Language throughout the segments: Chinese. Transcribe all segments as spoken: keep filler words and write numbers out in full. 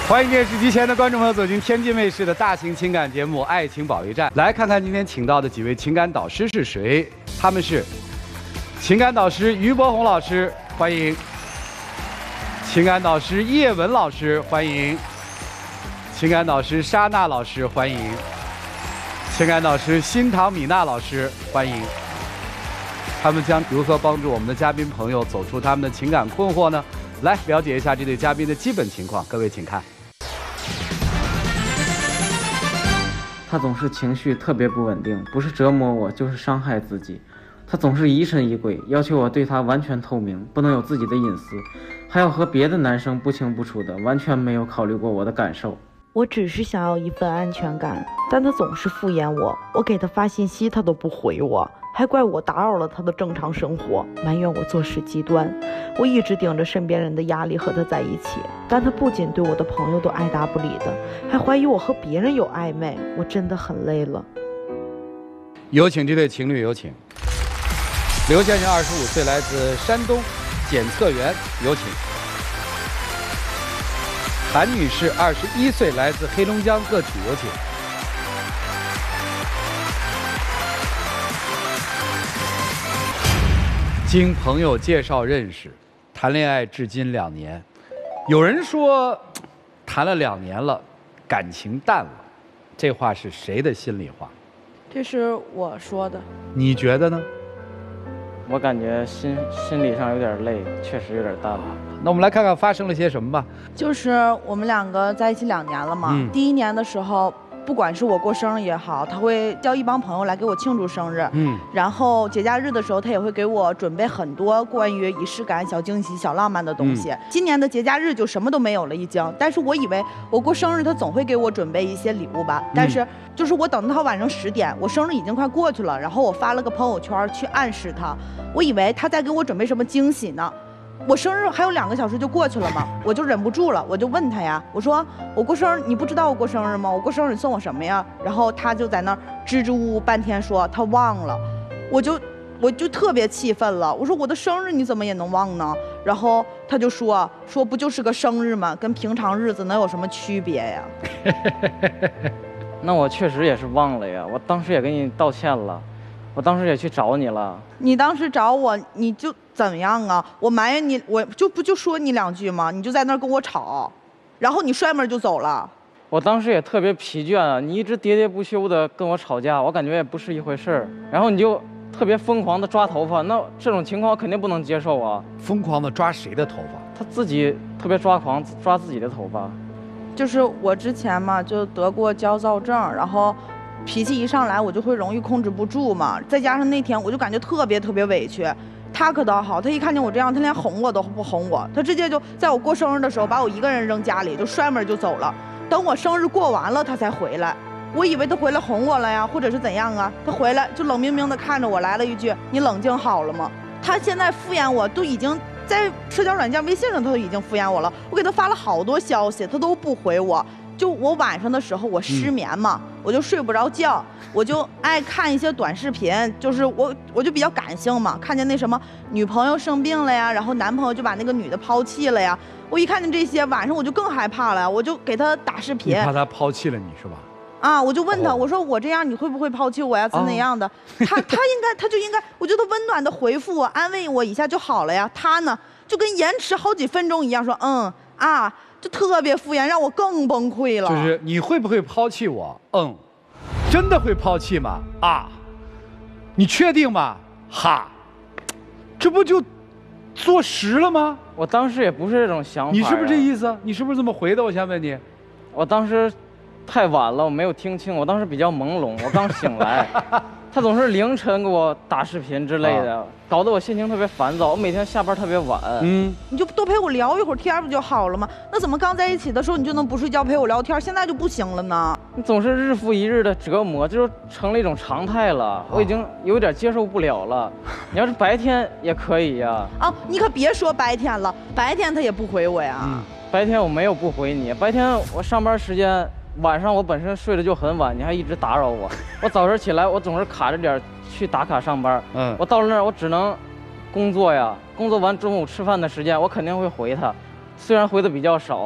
欢迎电视机前的观众朋友走进天津卫视的大型情感节目《爱情保卫战》，来看看今天请到的几位情感导师是谁？他们是情感导师于伯宏老师，欢迎；情感导师叶文老师，欢迎；情感导师莎娜老师，欢迎；情感导师新唐米娜老师，欢迎。他们将如何帮助我们的嘉宾朋友走出他们的情感困惑呢？来了解一下这对嘉宾的基本情况，各位请看。 他总是情绪特别不稳定，不是折磨我，就是伤害自己。他总是疑神疑鬼，要求我对他完全透明，不能有自己的隐私，还要和别的男生不清不楚的，完全没有考虑过我的感受。 我只是想要一份安全感，但他总是敷衍我，我给他发信息他都不回我，还怪我打扰了他的正常生活，埋怨我做事极端。我一直顶着身边人的压力和他在一起，但他不仅对我的朋友都爱答不理的，还怀疑我和别人有暧昧，我真的很累了。 有请这对情侣，有请。刘先生，二十五岁，来自山东，检测员，有请。韩女士，二十一岁，来自黑龙江个体，有请。 经朋友介绍认识，谈恋爱至今两年。有人说，谈了两年了，感情淡了，这话是谁的心里话？ 这是我说的。 你觉得呢？ 我感觉心心理上有点累，确实有点淡了。 那我们来看看发生了些什么吧。 就是我们两个在一起两年了嘛， 嗯、 第一年的时候。 不管是我过生日也好，他会叫一帮朋友来给我庆祝生日。嗯，然后节假日的时候，他也会给我准备很多关于仪式感、小惊喜、小浪漫的东西。嗯、今年的节假日就什么都没有了，已经。但是我以为我过生日，他总会给我准备一些礼物吧。但是就是我等到他晚上十点，我生日已经快过去了，然后我发了个朋友圈去暗示他，我以为他在给我准备什么惊喜呢。 我生日还有两个小时就过去了嘛，我就忍不住了，我就问他呀，我说我过生日，你不知道我过生日吗？我过生日你送我什么呀？然后他就在那儿支支吾吾半天说他忘了，我就我就特别气愤了，我说我的生日你怎么也能忘呢？然后他就说说不就是个生日吗？跟平常日子能有什么区别呀？ 那我确实也是忘了呀，我当时也给你道歉了。 我当时也去找你了， 你当时找我，你就怎样啊？我埋怨你，我就不就说你两句吗？你就在那儿跟我吵，然后你摔门就走了。 我当时也特别疲倦啊，你一直喋喋不休的跟我吵架，我感觉也不是一回事儿。然后你就特别疯狂的抓头发，那这种情况我肯定不能接受啊！ 疯狂的抓谁的头发？ 他自己特别抓狂，抓自己的头发。 就是我之前嘛，就得过焦躁症，然后。 脾气一上来，我就会容易控制不住嘛。再加上那天，我就感觉特别特别委屈。他可倒好，他一看见我这样，他连哄我都不哄我，他直接就在我过生日的时候把我一个人扔家里，就摔门就走了。等我生日过完了，他才回来。我以为他回来哄我了呀，或者是怎样啊？他回来就冷冰冰的看着我，来了一句：“你冷静好了吗？”他现在敷衍我，都已经在社交软件微信上，他都已经敷衍我了。我给他发了好多消息，他都不回我。 就我晚上的时候，我失眠嘛，嗯、我就睡不着觉，我就爱看一些短视频，就是我我就比较感性嘛，看见那什么女朋友生病了呀，然后男朋友就把那个女的抛弃了呀，我一看见这些，晚上我就更害怕了，我就给他打视频。 你怕他抛弃了你是吧？ 啊，我就问他，我说我这样你会不会抛弃我呀？怎那样的？他他应该他就应该，我觉得温暖的回复我，安慰我一下就好了呀。他呢，就跟延迟好几分钟一样，说嗯啊。 就特别敷衍，让我更崩溃了。 就是你会不会抛弃我？嗯，真的会抛弃吗？啊，你确定吗？哈，这不就坐实了吗？ 我当时也不是这种想法。 你是不是这意思？你是不是这么回的？我先问你。 我当时太晚了，我没有听清。我当时比较朦胧，我刚醒来。他总是凌晨给我打视频之类的，啊、搞得我心情特别烦躁。我每天下班特别晚。 嗯，你就多陪我聊一会儿天不就好了吗？那怎么刚在一起的时候你就能不睡觉陪我聊天，现在就不行了呢？ 你总是日复一日的折磨，就是成了一种常态了。啊、我已经有点接受不了了。你要是白天也可以呀。 啊，你可别说白天了，白天他也不回我呀。嗯、 白天我没有不回你，白天我上班时间。 晚上我本身睡得就很晚，你还一直打扰我。我早晨起来，我总是卡着点去打卡上班。嗯，我到了那儿，我只能工作呀。工作完中午吃饭的时间，我肯定会回他，虽然回的比较少，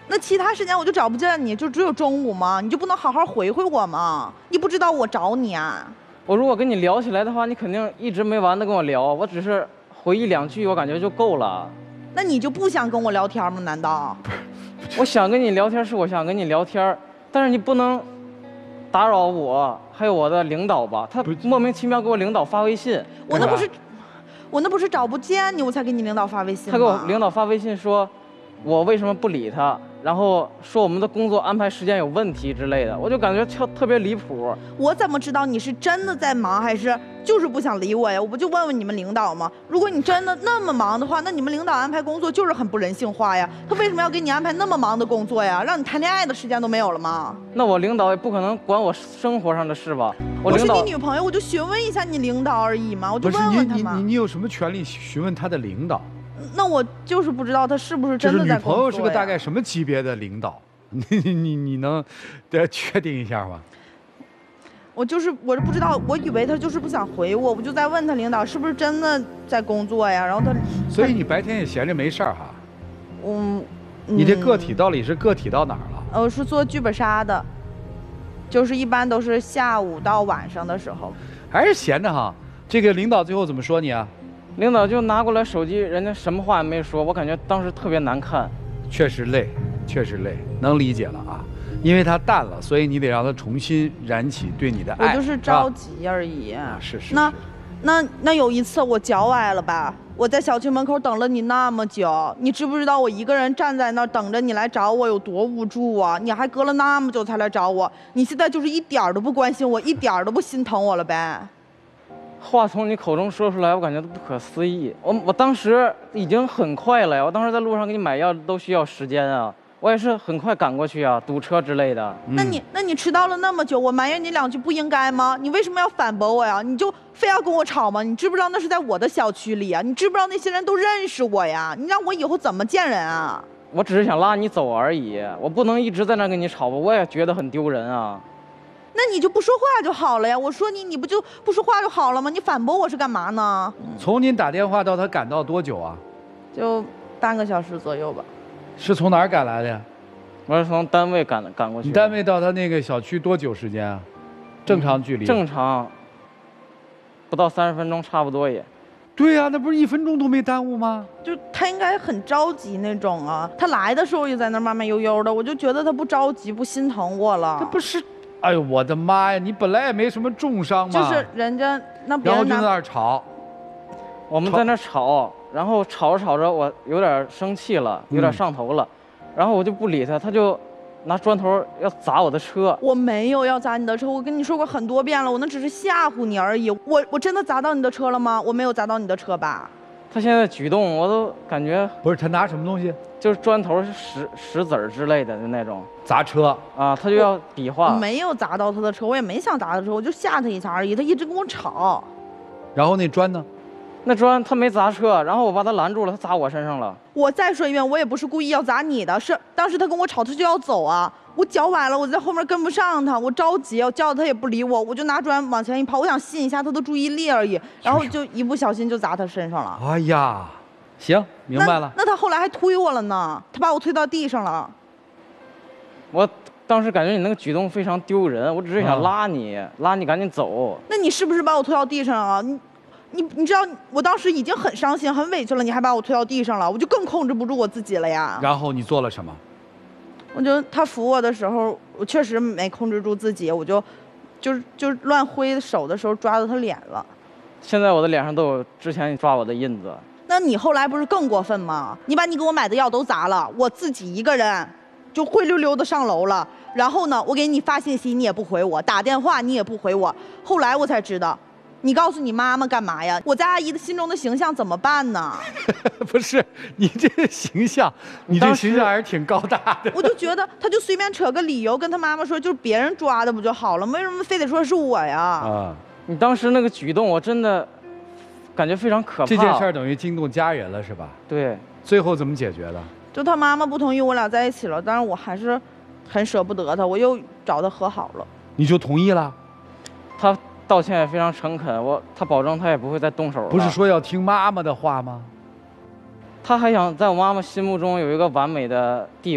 那其他时间我就找不见你，就只有中午吗？你就不能好好回回我吗？你不知道我找你啊？ 我如果跟你聊起来的话，你肯定一直没完的跟我聊，我只是回一两句，我感觉就够了。那你就不想跟我聊天吗？难道？ 我想跟你聊天是我想跟你聊天，但是你不能打扰我，还有我的领导吧？他莫名其妙给我领导发微信， 我那不是，我那不是找不见你，我才给你领导发微信吗？ 他给我领导发微信说，我为什么不理他？然后说我们的工作安排时间有问题之类的，我就感觉特特别离谱。 我怎么知道你是真的在忙，还是就是不想理我呀？我不就问问你们领导吗？如果你真的那么忙的话，那你们领导安排工作就是很不人性化呀。他为什么要给你安排那么忙的工作呀？让你谈恋爱的时间都没有了吗？ 那我领导也不可能管我生活上的事吧？ 我, 我是你女朋友，我就询问一下你领导而已嘛，我就问问他嘛。 不是你你你有什么权利询问他的领导？ 那我就是不知道他是不是真的在工作呀。 就是女朋友是个大概什么级别的领导？你你你你能得确定一下吗？ 我就是我是不知道，我以为他就是不想回我，我就在问他领导是不是真的在工作呀？然后他， 所以你白天也闲着没事儿哈？ 嗯， 你这个体到底是个体到哪儿了？ 我是做剧本杀的，就是一般都是下午到晚上的时候。 还是闲着哈？这个领导最后怎么说你啊？ 领导就拿过来手机，人家什么话也没说，我感觉当时特别难看。 确实累，确实累，能理解了啊。因为他淡了，所以你得让他重新燃起对你的爱。 我就是着急而已。 啊、是是是。 那，那那有一次我脚崴了吧？我在小区门口等了你那么久，你知不知道我一个人站在那儿等着你来找我有多无助啊？你还隔了那么久才来找我，你现在就是一点儿都不关心我，一点儿都不心疼我了呗？ 话从你口中说出来，我感觉都不可思议。我我当时已经很快了呀，我当时在路上给你买药都需要时间啊，我也是很快赶过去啊，堵车之类的。 那你那你迟到了那么久，我埋怨你两句不应该吗？你为什么要反驳我呀？你就非要跟我吵吗？你知不知道那是在我的小区里啊？你知不知道那些人都认识我呀？你让我以后怎么见人啊？ 我只是想拉你走而已，我不能一直在那跟你吵吧，我也觉得很丢人啊。 那你就不说话就好了呀！我说你，你不就不说话就好了吗？你反驳我是干嘛呢？ 从您打电话到他赶到多久啊？ 就半个小时左右吧。 是从哪儿赶来的呀？ 我是从单位赶赶过去。 你单位到他那个小区多久时间啊？正常距离？ 正常，不到三十分钟，差不多也。 对呀、啊，那不是一分钟都没耽误吗？ 就他应该很着急那种啊。他来的时候也在那慢慢悠悠的，我就觉得他不着急，不心疼我了。 他不是。哎呦我的妈呀！你本来也没什么重伤嘛， 就是人家那别人然后就在那儿吵， 我们在那吵，然后吵着吵着我有点生气了，有点上头了，嗯、然后我就不理他，他就拿砖头要砸我的车。 我没有要砸你的车，我跟你说过很多遍了，我那只是吓唬你而已。我我真的砸到你的车了吗？我没有砸到你的车吧？ 他现在举动我都感觉不是他拿什么东西， 就是砖头、石石子儿之类的，就那种砸车啊，他就要比划。 我没有砸到他的车，我也没想砸他的车，我就吓他一下而已。他一直跟我吵。 然后那砖呢？ 那砖他没砸车，然后我把他拦住了，他砸我身上了。 我再说一遍，我也不是故意要砸你的，是当时他跟我吵，他就要走啊。我脚崴了，我在后面跟不上他，我着急，我叫他也不理我，我就拿砖往前一抛，我想吸引一下他的注意力而已，然后就一不小心就砸他身上了。 哎呀，行，明白了。 那, 那他后来还推我了呢，他把我推到地上了。 我当时感觉你那个举动非常丢人，我只是想拉你，啊、拉你赶紧走。 那你是不是把我推到地上啊？你你你知道，我当时已经很伤心、很委屈了，你还把我推到地上了，我就更控制不住我自己了呀。 然后你做了什么？ 我就他扶我的时候，我确实没控制住自己，我就，就就乱挥手的时候抓到他脸了。 现在我的脸上都有之前你抓我的印子。 那你后来不是更过分吗？你把你给我买的药都砸了，我自己一个人就灰溜溜的上楼了。然后呢，我给你发信息你也不回我，打电话你也不回我。后来我才知道。你告诉你妈妈干嘛呀？我在阿姨的心中的形象怎么办呢？ 不是你这个形象，你这形象还是挺高大的。 我就觉得他就随便扯个理由跟他妈妈说，就是别人抓的不就好了？为什么非得说是我呀？ 啊！ 你当时那个举动，我真的感觉非常可怕。 这件事儿等于惊动家人了，是吧？ 对。 最后怎么解决的？ 就他妈妈不同意我俩在一起了，但是我还是很舍不得他，我又找他和好了。 你就同意了？ 他。道歉也非常诚恳，我他保证他也不会再动手了。 不是说要听妈妈的话吗？ 他还想在我妈妈心目中有一个完美的地位，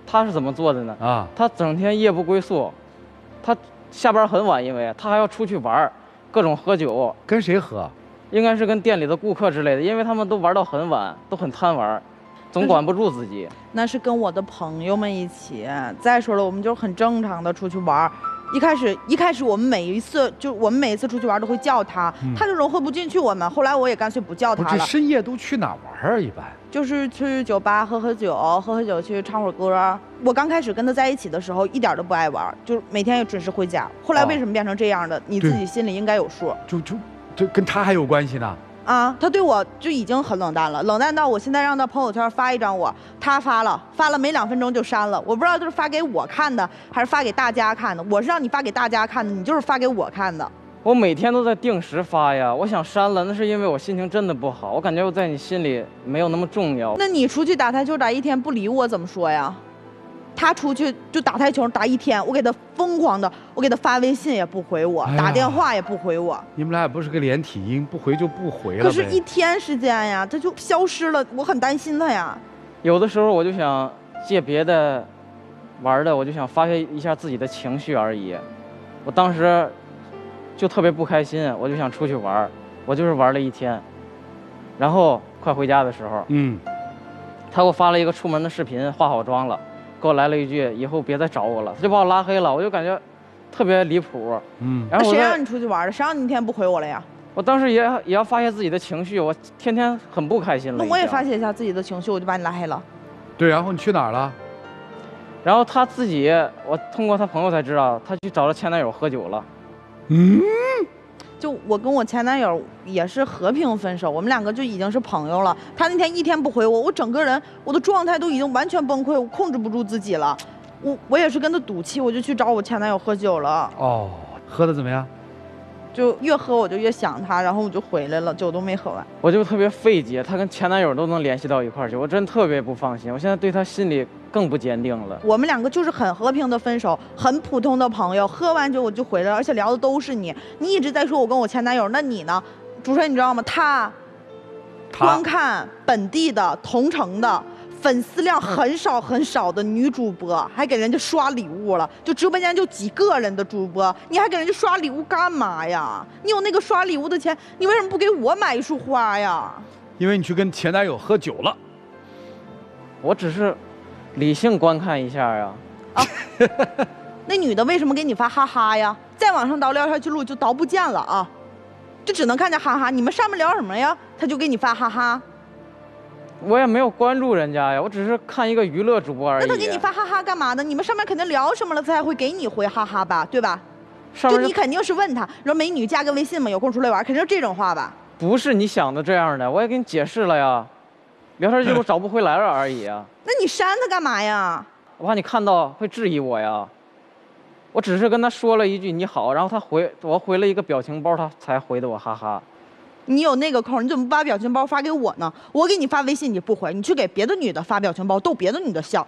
他是怎么做的呢？ 啊， 他整天夜不归宿，他下班很晚，因为他还要出去玩，各种喝酒。 跟谁喝？ 应该是跟店里的顾客之类的，因为他们都玩到很晚，都很贪玩，总管不住自己。 那是跟我的朋友们一起。再说了，我们就很正常的出去玩。一开始，一开始我们每一次就我们每一次出去玩都会叫他，嗯、他就融合不进去我们。后来我也干脆不叫他了。 这深夜都去哪玩啊？一般就是去酒吧喝喝酒，喝喝酒去唱会儿歌。我刚开始跟他在一起的时候，一点都不爱玩，就是每天也准时回家。后来为什么变成这样的？哦、你自己心里应该有数。 就就这跟他还有关系呢？ 啊，他对我就已经很冷淡了，冷淡到我现在让他朋友圈发一张我，他发了，发了没两分钟就删了。我不知道这是发给我看的，还是发给大家看的。我是让你发给大家看的，你就是发给我看的。 我每天都在定时发呀，我想删了，那是因为我心情真的不好，我感觉我在你心里没有那么重要。 那你出去打台球打一天不理我怎么说呀？他出去就打台球打一天，我给他疯狂的，我给他发微信也不回我，哎、打电话也不回我。 你们俩也不是个连体婴，不回就不回了。 可是，一天时间呀，他就消失了，我很担心他呀。 有的时候我就想借别的玩的，我就想发泄一下自己的情绪而已。我当时就特别不开心，我就想出去玩，我就是玩了一天，然后快回家的时候，嗯，他给我发了一个出门的视频，化好妆了。给我来了一句以后别再找我了，他就把我拉黑了，我就感觉特别离谱。嗯，然后谁让你出去玩的？谁让你一天不回我了呀？ 我当时也也要发泄自己的情绪，我天天很不开心了。 那我也发泄一下自己的情绪，我就把你拉黑了。 对，然后你去哪儿了？ 然后他自己，我通过他朋友才知道，他去找了前男友喝酒了。 嗯。 就我跟我前男友也是和平分手，我们两个就已经是朋友了。他那天一天不回我，我整个人我的状态都已经完全崩溃，我控制不住自己了。我我也是跟他赌气，我就去找我前男友喝酒了。 哦，喝的怎么样？ 就越喝我就越想他，然后我就回来了，酒都没喝完。 我就特别费解，他跟前男友都能联系到一块儿去，我真特别不放心。我现在对他心里更不坚定了。 我们两个就是很和平的分手，很普通的朋友，喝完酒我就回来了，而且聊的都是你。你一直在说我跟我前男友，那你呢？主持人你知道吗？他观看本地的同城的粉丝量很少很少的女主播，还给人家刷礼物了，就直播间就几个人的主播，你还给人家刷礼物干嘛呀？你有那个刷礼物的钱，你为什么不给我买一束花呀？ 因为你去跟前男友喝酒了。 我只是理性观看一下呀。啊， 那女的为什么给你发哈哈呀？再往上倒聊天记录就倒不见了啊，就只能看见哈哈。你们上面聊什么呀？他就给你发哈哈。 我也没有关注人家呀，我只是看一个娱乐主播而已。 那他给你发哈哈干嘛呢？你们上面肯定聊什么了，他才会给你回哈哈吧，对吧？ 上面就你肯定是问他，说美女加个微信嘛，有空出来玩，肯定是这种话吧？ 不是你想的这样的，我也给你解释了呀，聊天记录找不回来了而已啊。 那你删他干嘛呀？ 我怕你看到会质疑我呀。我只是跟他说了一句你好，然后他回我回了一个表情包，他才回的我哈哈。 你有那个空，你怎么不把表情包发给我呢？我给你发微信你不回，你去给别的女的发表情包逗别的女的笑。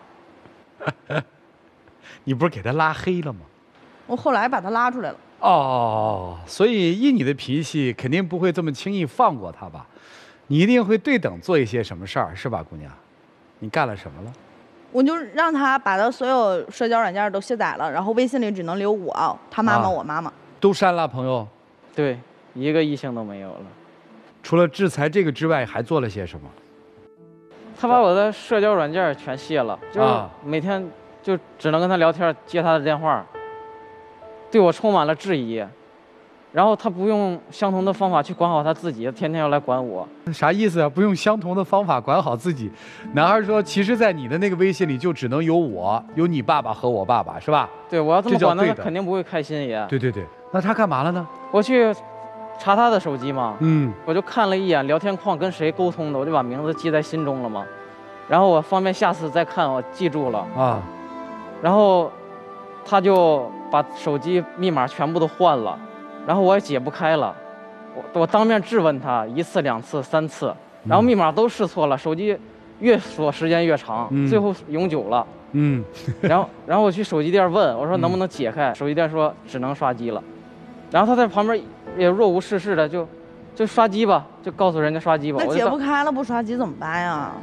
你不是给他拉黑了吗？ 我后来把他拉出来了。 哦，所以以你的脾气，肯定不会这么轻易放过他吧？你一定会对等做一些什么事儿，是吧，姑娘？你干了什么了？ 我就让他把他所有社交软件都卸载了，然后微信里只能留我、他妈妈、啊、我妈妈。 都删了，朋友？ 对，一个异性都没有了。 除了制裁这个之外，还做了些什么？ 他把我的社交软件全卸了，就是每天就只能跟他聊天，接他的电话，对我充满了质疑。然后他不用相同的方法去管好他自己，天天要来管我。 啥意思啊？不用相同的方法管好自己？男孩说，其实，在你的那个微信里就只能有我、有你爸爸和我爸爸，是吧？ 对，我要这么管，那他肯定不会开心也。 对对对，那他干嘛了呢？ 我去查他的手机嘛， 嗯， 我就看了一眼聊天框跟谁沟通的，我就把名字记在心中了嘛。然后我方便下次再看，我记住了啊。然后他就把手机密码全部都换了。然后我也解不开了，我我当面质问他一次两次三次，然后密码都试错了，手机越锁时间越长，嗯、最后永久了。嗯，然后然后我去手机店问，我说能不能解开？嗯、手机店说只能刷机了。然后他在旁边也若无事事的就就刷机吧，就告诉人家刷机吧。 那解不开了不刷机怎么办呀？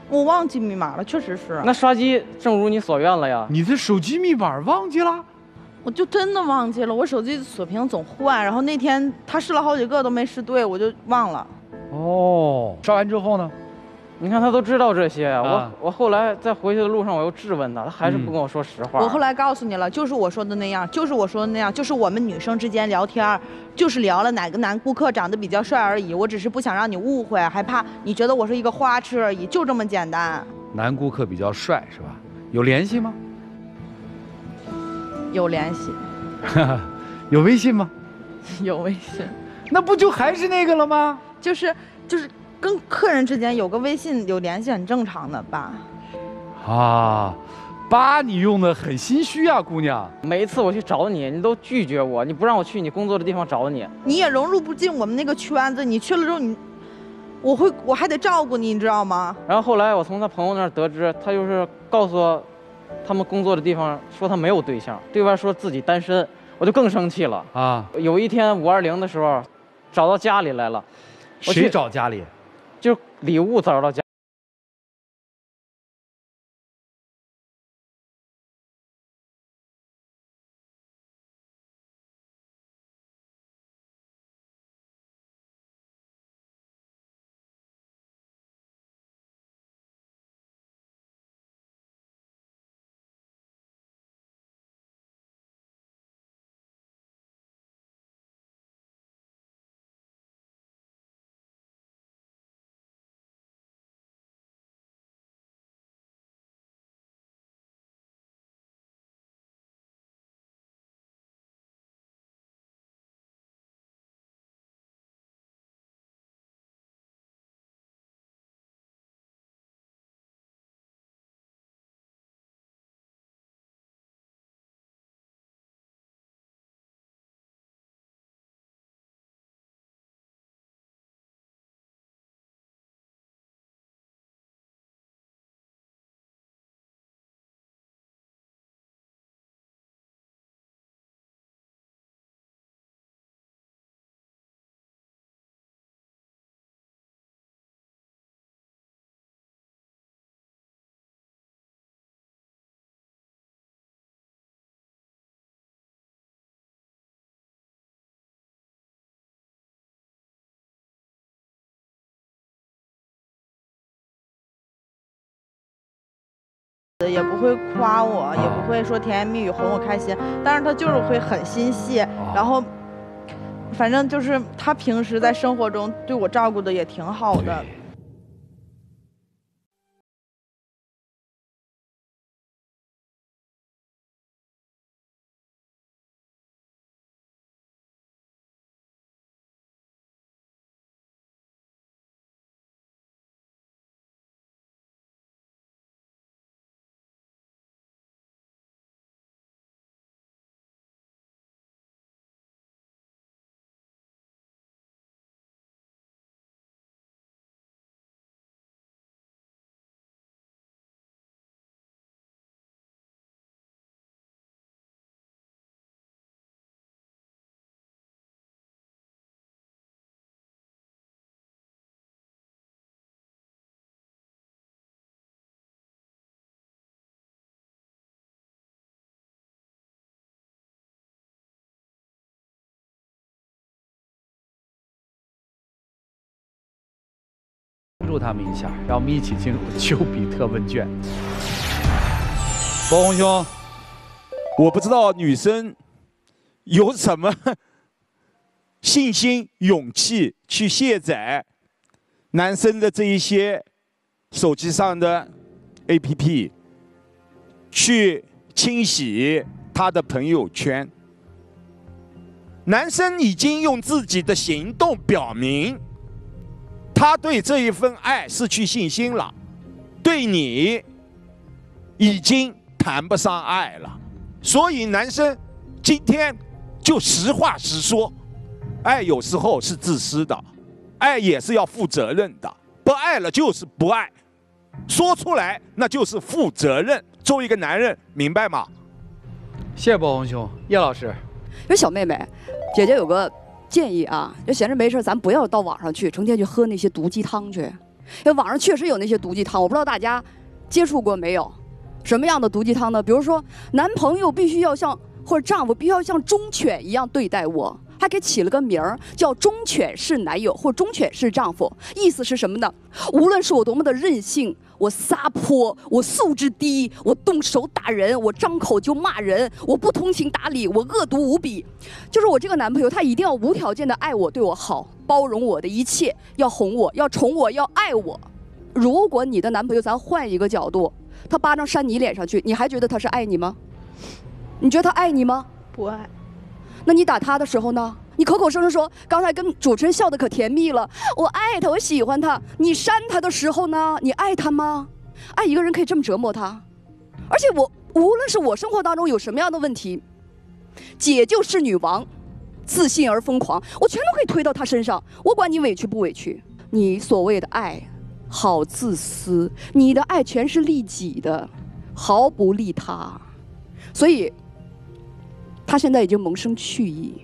我忘记密码了，确实是。 那刷机正如你所愿了呀。 你的手机密码忘记了？ 我就真的忘记了，我手机锁屏总换，然后那天他试了好几个都没试对，我就忘了。 哦，刷完之后呢？ 你看他都知道这些呀、 啊、 我我后来在回去的路上我又质问他，他还是不跟我说实话。 嗯、我后来告诉你了，就是我说的那样，就是我说的那样，就是我们女生之间聊天，就是聊了哪个男顾客长得比较帅而已，我只是不想让你误会，还怕你觉得我是一个花痴而已，就这么简单。 男顾客比较帅是吧？有联系吗？ 有联系。 有微信吗？ 有微信。 那不就还是那个了吗？ 就是就是。跟客人之间有个微信有联系很正常的吧？ 啊，爸，你用的很心虚啊，姑娘。 每一次我去找你，你都拒绝我，你不让我去你工作的地方找你。 你也融入不进我们那个圈子，你去了之后你，我会我还得照顾你，你知道吗？ 然后后来我从他朋友那儿得知，他就是告诉我，他们工作的地方说他没有对象，对外说自己单身，我就更生气了啊。有一天五二零的时候，找到家里来了。 谁找家里？ 就是礼物找到家。 也不会夸我，也不会说甜言蜜语哄我开心，但是他就是会很心细，然后，反正就是他平时在生活中对我照顾的也挺好的。 关注他们一下，让我们一起进入丘比特问卷。博宏兄， 我不知道女生有什么信心、勇气去卸载男生的这一些手机上的 A P P， 去清洗他的朋友圈。男生已经用自己的行动表明，他对这一份爱失去信心了，对你已经谈不上爱了。所以男生今天就实话实说，爱有时候是自私的，爱也是要负责任的，不爱了就是不爱，说出来那就是负责任。作为一个男人，明白吗？ 谢谢博宏兄。叶老师， 说小妹妹，姐姐有个建议啊，就闲着没事，咱不要到网上去，成天去喝那些毒鸡汤去。 因为网上确实有那些毒鸡汤，我不知道大家接触过没有？什么样的毒鸡汤呢？比如说，男朋友必须要像，或者丈夫必须要像忠犬一样对待我，还给起了个名儿叫忠犬式男友或忠犬式丈夫。意思是什么呢？无论是我多么的任性，我撒泼，我素质低，我动手打人，我张口就骂人，我不通情达理，我恶毒无比，就是我这个男朋友，他一定要无条件的爱我，对我好，包容我的一切，要哄我，要宠我，要爱我。如果你的男朋友，咱换一个角度，他巴掌扇你脸上去，你还觉得他是爱你吗？你觉得他爱你吗？ 不爱。 那你打他的时候呢？你口口声声说刚才跟主持人笑得可甜蜜了，我爱他，我喜欢他。你扇他的时候呢？你爱他吗？爱一个人可以这么折磨他？而且我无论是我生活当中有什么样的问题，姐就是女王，自信而疯狂，我全都可以推到他身上。我管你委屈不委屈。你所谓的爱，好自私，你的爱全是利己的，毫不利他。所以，他现在已经萌生去意。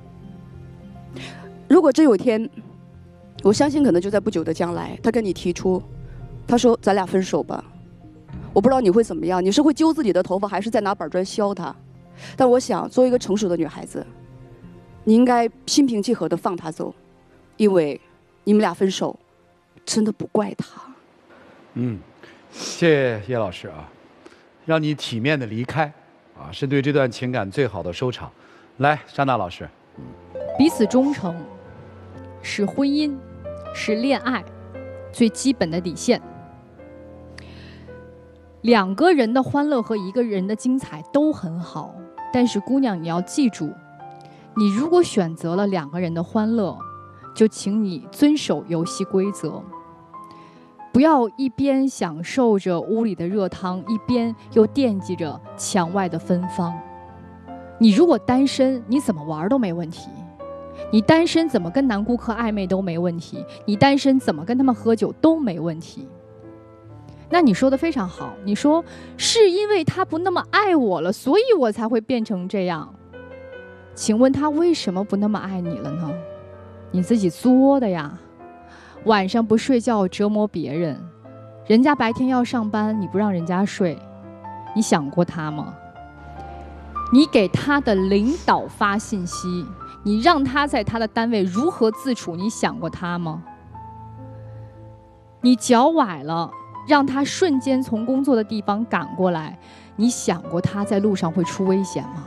如果真有一天，我相信可能就在不久的将来，他跟你提出，他说咱俩分手吧，我不知道你会怎么样，你是会揪自己的头发，还是再拿板砖削他？但我想，作为一个成熟的女孩子，你应该心平气和地放他走，因为你们俩分手，真的不怪他。 嗯，谢谢叶老师啊，让你体面的离开，啊，是对这段情感最好的收场。来，莎娜老师， 彼此忠诚是婚姻，是恋爱最基本的底线。两个人的欢乐和一个人的精彩都很好，但是姑娘，你要记住，你如果选择了两个人的欢乐，就请你遵守游戏规则，不要一边享受着屋里的热汤，一边又惦记着墙外的芬芳。你如果单身，你怎么玩都没问题，你单身怎么跟男顾客暧昧都没问题，你单身怎么跟他们喝酒都没问题。那你说的非常好，你说是因为他不那么爱我了，所以我才会变成这样。请问他为什么不那么爱你了呢？你自己作的呀，晚上不睡觉折磨别人，人家白天要上班，你不让人家睡，你想过他吗？你给他的领导发信息，你让他在他的单位如何自处，你想过他吗？你脚崴了，让他瞬间从工作的地方赶过来，你想过他在路上会出危险吗？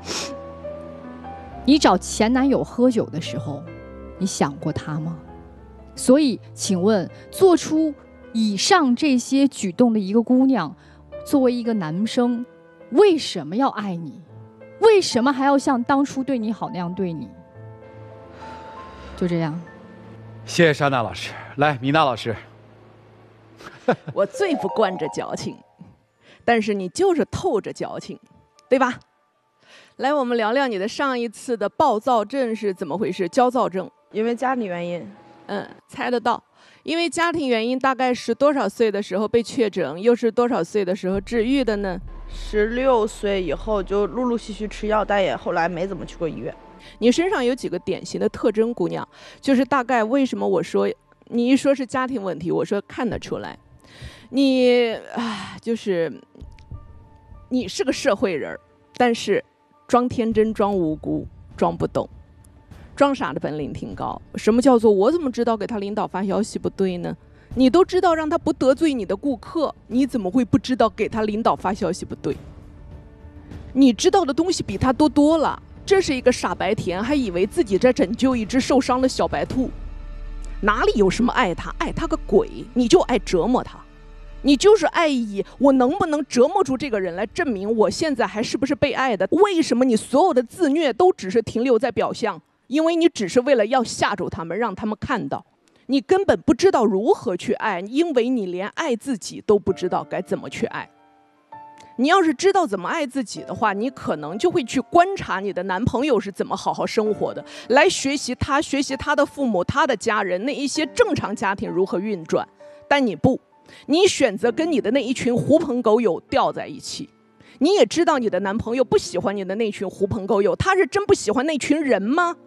你找前男友喝酒的时候，你想过他吗？所以请问，做出以上这些举动的一个姑娘，作为一个男生，为什么要爱你？为什么还要像当初对你好那样对你？就这样。 谢谢莎娜老师。来，米娜老师。 我最不惯着矫情，但是你就是透着矫情，对吧？来，我们聊聊你的上一次的暴躁症是怎么回事？焦躁症， 因为家庭原因。 嗯，猜得到。因为家庭原因，大概是多少岁的时候被确诊，又是多少岁的时候治愈的呢？ 十六岁以后就陆陆续续吃药，但也后来没怎么去过医院。 你身上有几个典型的特征，姑娘，就是大概为什么我说你一说是家庭问题，我说看得出来，你啊，就是你是个社会人，但是装天真、装无辜、装不懂。装傻的本领挺高。什么叫做我怎么知道给他领导发消息不对呢？你都知道让他不得罪你的顾客，你怎么会不知道给他领导发消息不对？你知道的东西比他多多了。这是一个傻白甜，还以为自己在拯救一只受伤的小白兔。哪里有什么爱他？爱他个鬼！你就爱折磨他，你就是爱以我能不能折磨出这个人来证明我现在还是不是被爱的。为什么你所有的自虐都只是停留在表象？因为你只是为了要吓住他们，让他们看到你根本不知道如何去爱，因为你连爱自己都不知道该怎么去爱。你要是知道怎么爱自己的话，你可能就会去观察你的男朋友是怎么好好生活的，来学习他，学习他的父母、他的家人，那一些正常家庭如何运转。但你不，你选择跟你的那一群狐朋狗友吊在一起。你也知道你的男朋友不喜欢你的那群狐朋狗友，他是真不喜欢那群人吗？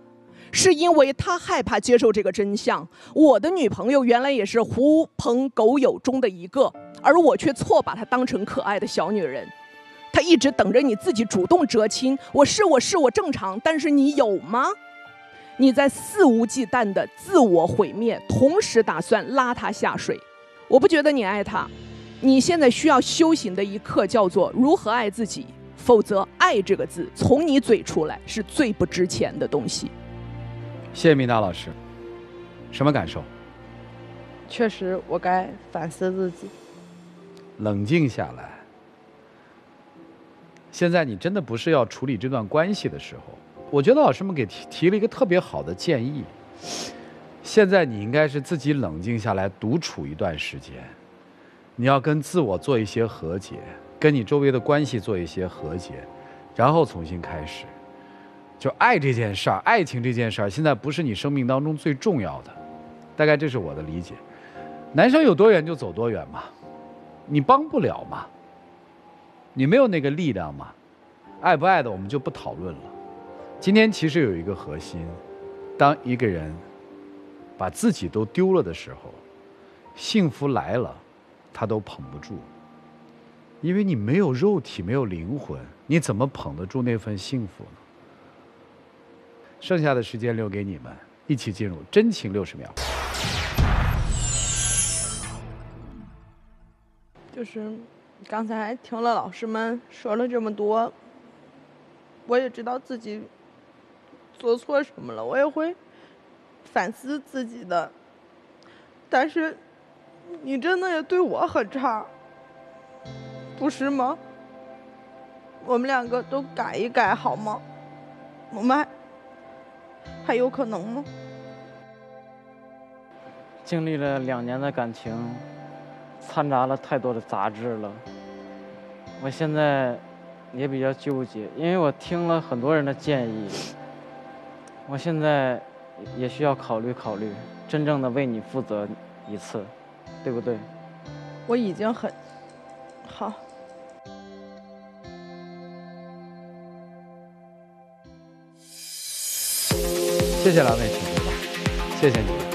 是因为他害怕接受这个真相。我的女朋友原来也是狐朋狗友中的一个，而我却错把她当成可爱的小女人。她一直等着你自己主动折亲，我是我是我正常，但是你有吗？你在肆无忌惮的自我毁灭，同时打算拉她下水。我不觉得你爱她，你现在需要修行的一课叫做如何爱自己，否则爱这个字从你嘴出来是最不值钱的东西。 谢谢米娜老师，什么感受？ 确实，我该反思自己， 冷静下来。现在你真的不是要处理这段关系的时候。我觉得老师们给提提了一个特别好的建议。现在你应该是自己冷静下来，独处一段时间。你要跟自我做一些和解，跟你周围的关系做一些和解，然后重新开始。就爱这件事儿，爱情这件事儿，现在不是你生命当中最重要的，大概这是我的理解。男生有多远就走多远嘛，你帮不了嘛，你没有那个力量嘛，爱不爱的我们就不讨论了。今天其实有一个核心，当一个人把自己都丢了的时候，幸福来了，他都捧不住，因为你没有肉体，没有灵魂，你怎么捧得住那份幸福呢？剩下的时间留给你们，一起进入真情六十秒。 就是刚才听了老师们说了这么多，我也知道自己做错什么了，我也会反思自己的。但是你真的也对我很差，不是吗？我们两个都改一改好吗？我们还还有可能吗？ 经历了两年的感情，掺杂了太多的杂质了。我现在也比较纠结，因为我听了很多人的建议，我现在也需要考虑考虑，真正的为你负责一次，对不对？ 我已经很好。 谢谢两位请回答，谢谢你们。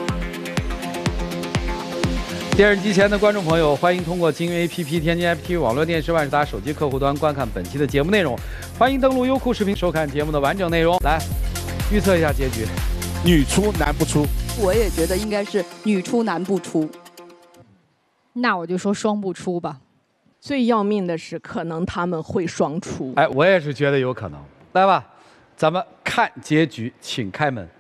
电视机前的观众朋友，欢迎通过金鱼 A P P、天津 F T 网络电视万事达手机客户端观看本期的节目内容。欢迎登录优酷视频收看节目的完整内容。来，预测一下结局。 女出男不出。 我也觉得应该是女出男不出。 那我就说双不出吧。 最要命的是，可能他们会双出。 哎，我也是觉得有可能。来吧，咱们看结局，请开门。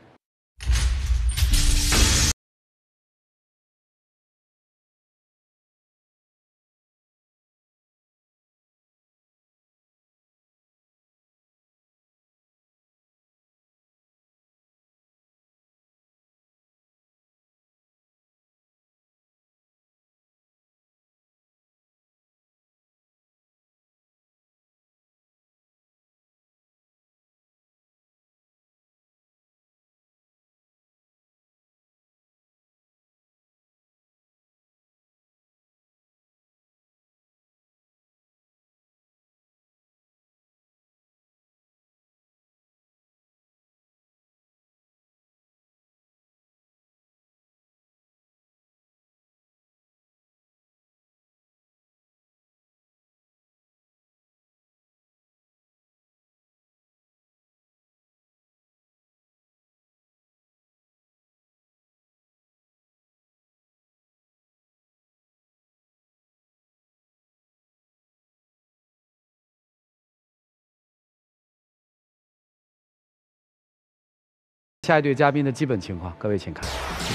下一对嘉宾的基本情况，各位请看。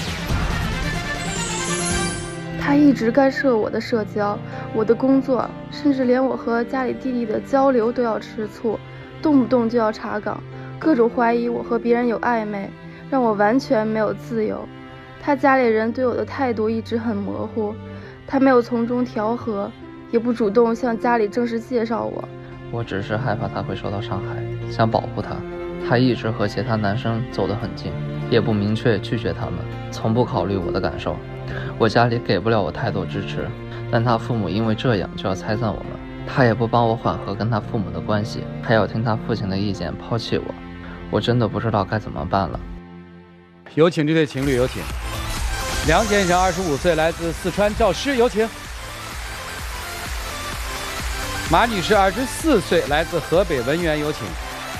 他一直干涉我的社交，我的工作，甚至连我和家里弟弟的交流都要吃醋，动不动就要查岗，各种怀疑我和别人有暧昧，让我完全没有自由。他家里人对我的态度一直很模糊，他没有从中调和，也不主动向家里正式介绍我。 我只是害怕他会受到伤害，想保护他。他一直和其他男生走得很近，也不明确拒绝他们，从不考虑我的感受。我家里给不了我太多支持，但他父母因为这样就要拆散我们，他也不帮我缓和跟他父母的关系，还要听他父亲的意见抛弃我。我真的不知道该怎么办了。 有请这对情侣，有请。梁先生，二十五岁，来自四川，教师，有请。马女士，二十四岁，来自河北文员，有请。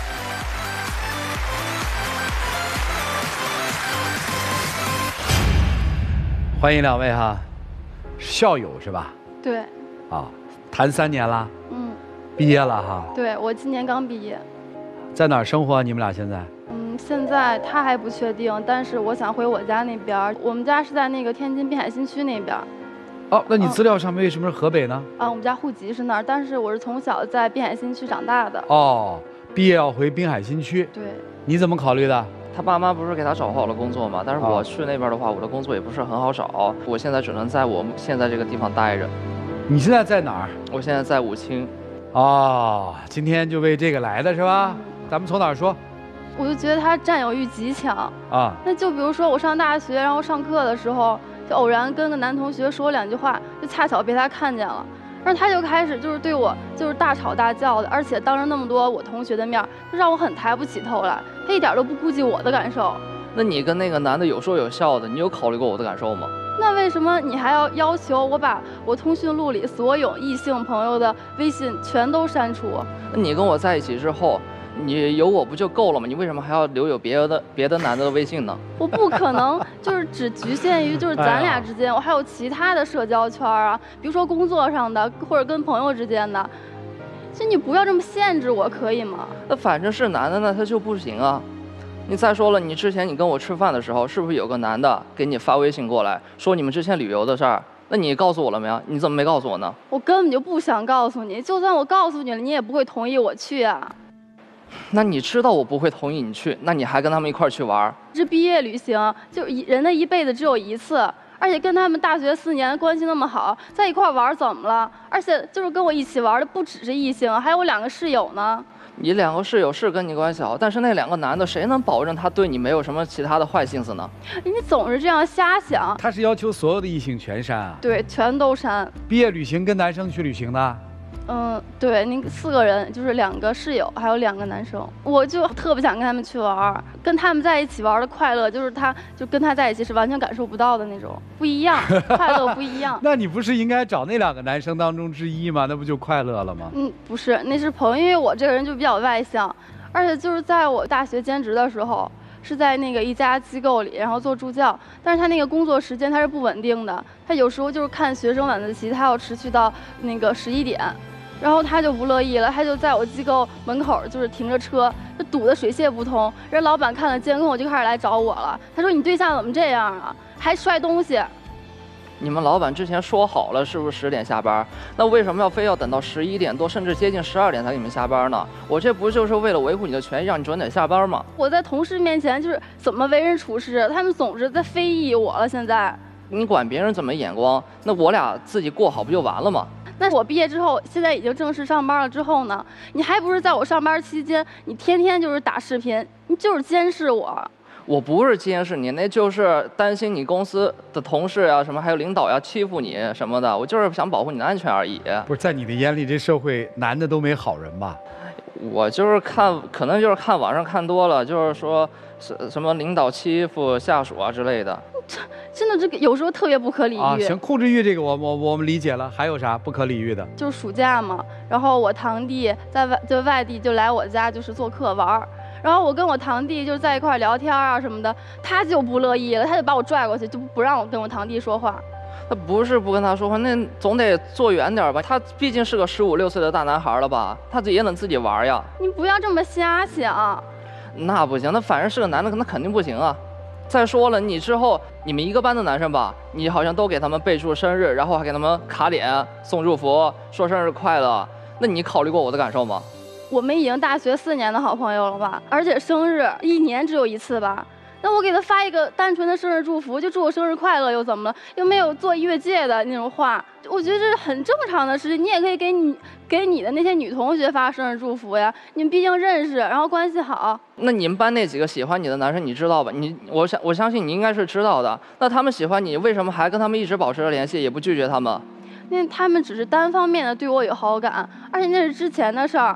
欢迎两位哈，校友是吧？ 对。 啊，谈三年了。 嗯。 毕业了哈。 对，我今年刚毕业。 在哪儿生活？你们俩现在？ 嗯，现在他还不确定，但是我想回我家那边。我们家是在那个天津滨海新区那边。 哦，那你资料上面为什么是河北呢？ 啊，我们家户籍是那儿，但是我是从小在滨海新区长大的。 哦，毕业要回滨海新区。 对。 你怎么考虑的？ 他爸妈不是给他找好了工作吗？但是我去那边的话，我的工作也不是很好找。我现在只能在我现在这个地方待着。 你现在在哪儿？ 我现在在武清。 哦，今天就为这个来的是吧？嗯、咱们从哪儿说？ 我就觉得他占有欲极强啊。 那就比如说我上大学，然后上课的时候，就偶然跟个男同学说两句话，就恰巧被他看见了。然后他就开始就是对我就是大吵大叫的，而且当着那么多我同学的面，就让我很抬不起头来。他一点都不顾及我的感受。 那你跟那个男的有说有笑的，你有考虑过我的感受吗？ 那为什么你还要要求我把我通讯录里所有异性朋友的微信全都删除？ 那你跟我在一起之后，你有我不就够了吗？你为什么还要留有别的别的男的的微信呢？ 我不可能就是只局限于就是咱俩之间，我还有其他的社交圈啊，比如说工作上的或者跟朋友之间的。其实你不要这么限制我，可以吗？ 那反正是男的呢，他就不行啊。你再说了，你之前你跟我吃饭的时候，是不是有个男的给你发微信过来，说你们之前旅游的事儿？那你告诉我了没有？你怎么没告诉我呢？ 我根本就不想告诉你，就算我告诉你了，你也不会同意我去啊。 那你知道我不会同意你去，那你还跟他们一块儿去玩？ 这毕业旅行，就一人的一辈子只有一次，而且跟他们大学四年关系那么好，在一块玩怎么了？而且就是跟我一起玩的不只是异性，还有我两个室友呢。 你两个室友是跟你关系好，但是那两个男的，谁能保证他对你没有什么其他的坏心思呢？ 你总是这样瞎想。 他是要求所有的异性全删啊？ 对，全都删。 毕业旅行跟男生去旅行的？ 嗯，对，那四个人就是两个室友，还有两个男生，我就特别想跟他们去玩，跟他们在一起玩的快乐，就是他就跟他在一起是完全感受不到的那种，不一样，快乐不一样。 那你不是应该找那两个男生当中之一吗？那不就快乐了吗？ 嗯，不是，那是朋友，因为我这个人就比较外向，而且就是在我大学兼职的时候，是在那个一家机构里，然后做助教，但是他那个工作时间他是不稳定的，他有时候就是看学生晚自习，他要持续到那个十一点。然后他就不乐意了，他就在我机构门口就是停着车，就堵得水泄不通。人老板看了监控，就开始来找我了。他说：“你对象怎么这样啊？还摔东西。” 你们老板之前说好了是不是十点下班？那为什么要非要等到十一点多，甚至接近十二点才给你们下班呢？我这不就是为了维护你的权益，让你准点下班吗？ 我在同事面前就是怎么为人处事，他们总是在非议我了。现在你管别人怎么眼光，那我俩自己过好不就完了吗？ 那我毕业之后，现在已经正式上班了之后呢，你还不是在我上班期间，你天天就是打视频，你就是监视我。 我不是监视你，那就是担心你公司的同事啊，什么还有领导呀欺负你什么的，我就是想保护你的安全而已。 不是在你的眼里，这社会男的都没好人吧？ 我就是看，可能就是看网上看多了，就是说什什么领导欺负下属啊之类的。 真的这个有时候特别不可理喻啊！ 行，控制欲这个我我我们理解了，还有啥不可理喻的？ 就是暑假嘛，然后我堂弟在外就外地就来我家就是做客玩儿，然后我跟我堂弟就在一块聊天啊什么的，他就不乐意了，他就把我拽过去，就不让我跟我堂弟说话。 他不是不跟他说话，那总得坐远点吧？他毕竟是个十五六岁的大男孩了吧？他也能自己玩呀。 你不要这么瞎想。 那不行，那反正是个男的，那肯定不行啊。再说了，你之后你们一个班的男生吧，你好像都给他们备注生日，然后还给他们卡脸送祝福，说生日快乐。那你考虑过我的感受吗？ 我们已经大学四年的好朋友了吧，而且生日一年只有一次吧。那我给他发一个单纯的生日祝福，就祝我生日快乐又怎么了？又没有做越界的那种话，我觉得这是很正常的事情。你也可以给你给你的那些女同学发生日祝福呀，你们毕竟认识，然后关系好。 那你们班那几个喜欢你的男生，你知道吧？你我相我相信你应该是知道的。那他们喜欢你，为什么还跟他们一直保持着联系，也不拒绝他们？ 那他们只是单方面的对我有好感，而且那是之前的事儿。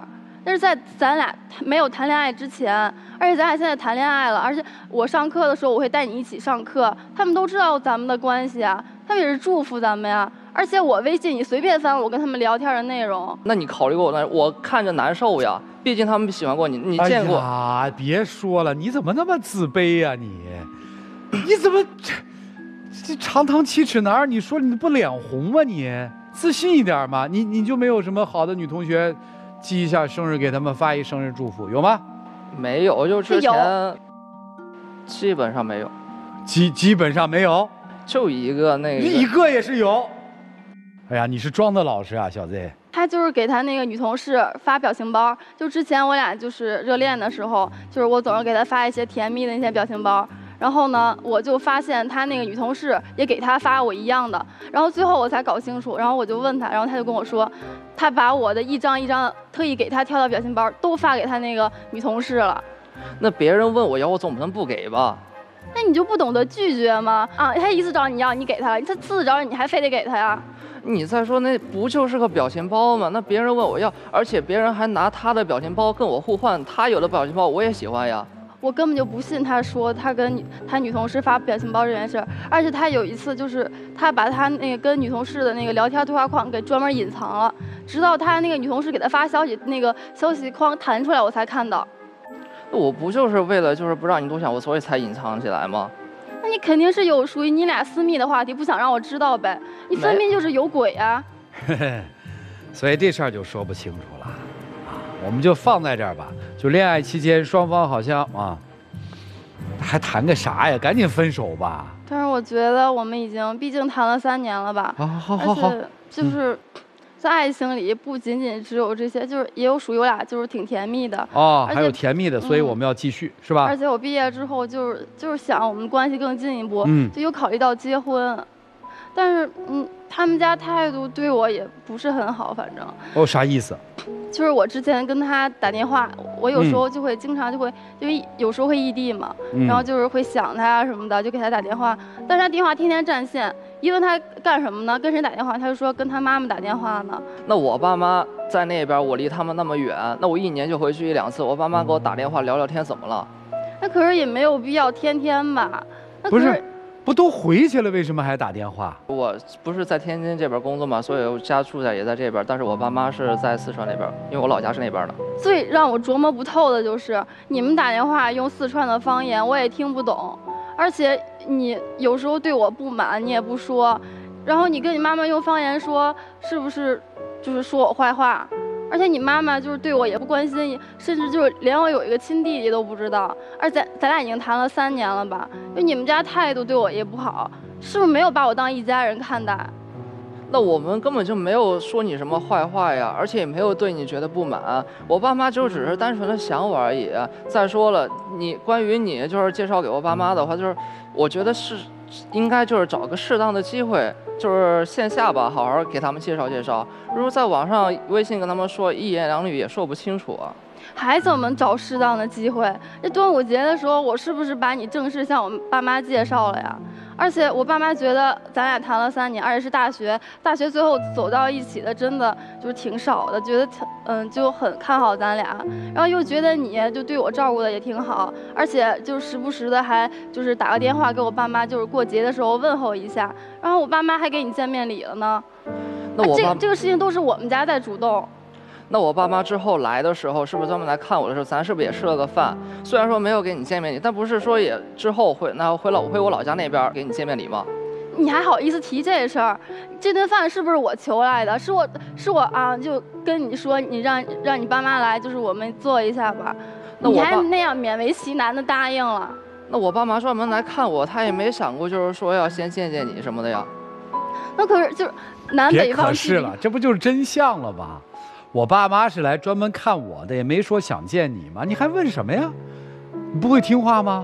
但是在咱俩没有谈恋爱之前，而且咱俩现在谈恋爱了，而且我上课的时候我会带你一起上课，他们都知道咱们的关系啊，他们也是祝福咱们呀。而且我微信你随便翻我跟他们聊天的内容， 那你考虑过我？我看着难受呀，毕竟他们喜欢过你，你见过？ 哎呀，别说了，你怎么那么自卑呀、啊、你？你怎么这这长堂七尺男儿？你说你不脸红吗你？自信一点嘛！你你就没有什么好的女同学，记一下生日给他们发一生日祝福有吗？ 没有，就之前基本上没有， 基基本上没有， 就一个那个， 一个也是有。哎呀，你是装的老实啊，小子。 他就是给他那个女同事发表情包，就之前我俩就是热恋的时候，就是我总是给他发一些甜蜜的那些表情包。然后呢，我就发现他那个女同事也给他发我一样的，然后最后我才搞清楚，然后我就问他，然后他就跟我说，他把我的一张一张特意给他挑的表情包都发给他那个女同事了。 那别人问我要，我总不能不给吧？ 那你就不懂得拒绝吗？啊，他一次找你要，你给他了，他次次找你，你还非得给他呀？ 你再说那不就是个表情包吗？那别人问我要，而且别人还拿他的表情包跟我互换，他有的表情包我也喜欢呀。 我根本就不信他说他跟女他女同事发表情包这件事儿，而且他有一次就是他把他那个跟女同事的那个聊天对话框给专门隐藏了，直到他那个女同事给他发消息，那个消息框弹出来我才看到。 我不就是为了就是不让你多想我，所以才隐藏起来吗？ 那你肯定是有属于你俩私密的话题，不想让我知道呗？你分明就是有鬼啊！ 所以这事儿就说不清楚了。我们就放在这儿吧。就恋爱期间，双方好像啊，还谈个啥呀？赶紧分手吧。 但是我觉得我们已经，毕竟谈了三年了吧。 好好好好。 而且就是，在爱情里不仅仅只有这些，就是也有属于我俩就是挺甜蜜的。 哦，还有甜蜜的，所以我们要继续，是吧？ 而且我毕业之后就是就是想我们关系更进一步， 嗯， 就有考虑到结婚。但是，嗯，他们家态度对我也不是很好，反正。 哦，啥意思？ 就是我之前跟他打电话，我有时候就会经常就会，因为有时候会异地嘛， 嗯、 然后就是会想他什么的，就给他打电话。但是他电话天天占线，一问他干什么呢？跟谁打电话？他就说跟他妈妈打电话呢。 那我爸妈在那边，我离他们那么远，那我一年就回去一两次。我爸妈给我打电话聊聊天，怎么了？ 那可是也没有必要天天吧？那不是。不都回去了，为什么还打电话？ 我不是在天津这边工作嘛，所以我家住在也在这边，但是我爸妈是在四川那边，因为我老家是那边的。 最让我琢磨不透的就是你们打电话用四川的方言，我也听不懂，而且你有时候对我不满，你也不说，然后你跟你妈妈用方言说，是不是就是说我坏话？而且你妈妈就是对我也不关心，甚至就是连我有一个亲弟弟都不知道。而咱咱俩已经谈了三年了吧？就你们家态度对我也不好，是不是没有把我当一家人看待？ 那我们根本就没有说你什么坏话呀，而且也没有对你觉得不满。我爸妈就只是单纯的想我而已。再说了，你关于你就是介绍给我爸妈的话，就是我觉得是应该就是找个适当的机会。就是线下吧，好好给他们介绍介绍。如果在网上微信跟他们说一言两语也说不清楚啊。 还怎么找适当的机会？这端午节的时候，我是不是把你正式向我们爸妈介绍了呀？而且我爸妈觉得咱俩谈了三年，而且是大学，大学最后走到一起的真的就是挺少的，觉得嗯就很看好咱俩，然后又觉得你就对我照顾的也挺好，而且就时不时的还就是打个电话给我爸妈，就是过节的时候问候一下，然后我爸妈还给你见面礼了呢。 那我爸、 啊、这个这个事情都是我们家在主动。 那我爸妈之后来的时候，是不是专门来看我的时候，咱是不是也吃了个饭？虽然说没有给你见面礼，但不是说也之后会那回老回我老家那边给你见面礼吗？ 你还好意思提这事儿？这顿饭是不是我求来的？是我是我啊，就跟你说，你让让你爸妈来，就是我们做一下吧。 那我你还那样勉为其难的答应了。 那我爸妈专门来看我，他也没想过就是说要先见见你什么的呀。 那可是就是南北方。 别可是了，这不就是真相了吗？我爸妈是来专门看我的，也没说想见你嘛，你还问什么呀？你不会听话吗？